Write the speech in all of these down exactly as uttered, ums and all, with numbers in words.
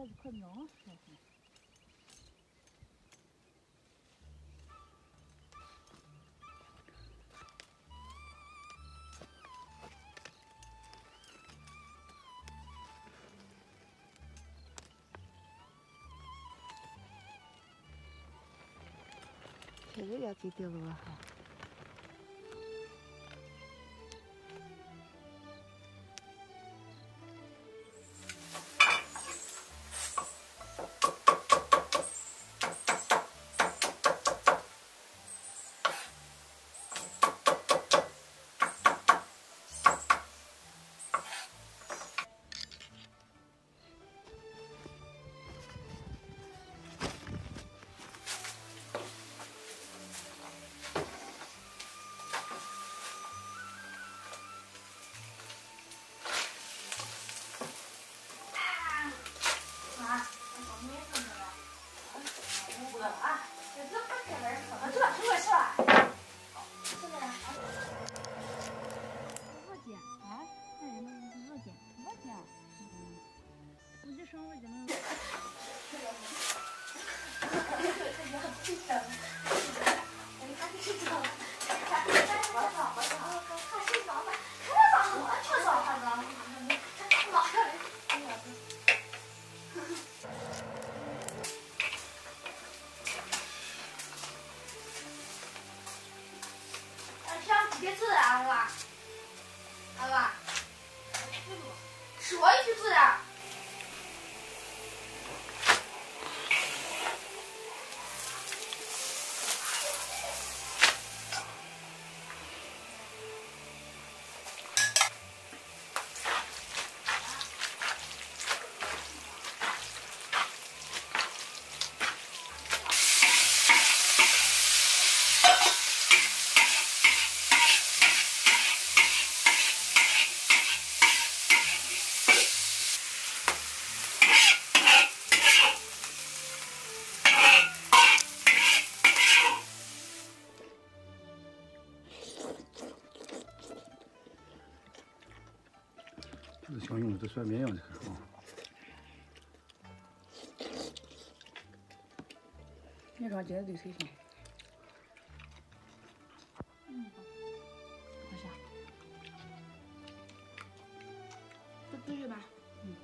一块苗。这个要几丢了哈？ 别吃了，儿子，儿子，说一句吃的。 这是想用的酸绵羊的啊。 你看这个对谁香？嗯，好香。这对着吧？嗯。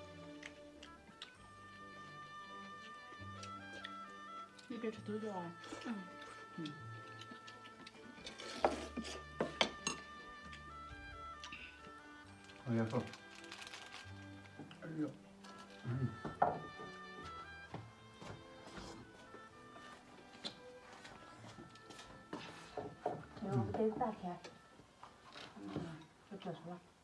你别吃豆角啊。嗯。嗯。 哎呀，好。哎呦，嗯。 这个给大开。嗯，就这出了。